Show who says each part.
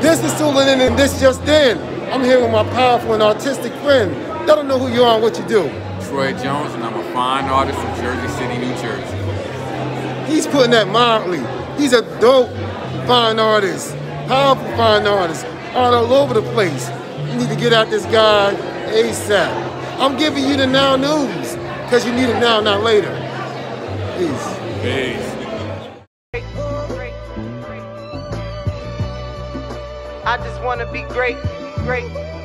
Speaker 1: This is Sullivan and this just in. I'm here with my powerful and artistic friend. Let them know who you are and what you do.
Speaker 2: Troy Jones, and I'm a fine artist from Jersey City, New Jersey.
Speaker 1: He's putting that mildly. He's a dope fine artist, powerful fine artist, all over the place. You need to get out this guy ASAP. I'm giving you the now news, because you need it now, not later. Peace.
Speaker 2: Peace.
Speaker 3: I just want to be great, great.